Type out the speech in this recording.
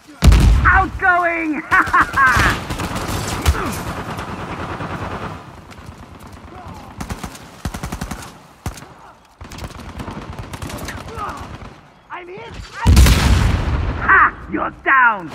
Outgoing! Ha ha ha! I'm hit! Ha! You're down!